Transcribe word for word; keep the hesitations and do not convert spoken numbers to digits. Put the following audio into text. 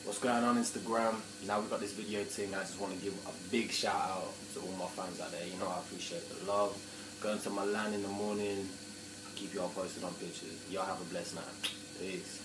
What's going on Instagram? Now we've got this video thing. I just want to give a big shout out to all my fans out there. You know I appreciate the love. Going to my land in the morning. Keep y'all posted on pictures. Y'all have a blessed night. Peace.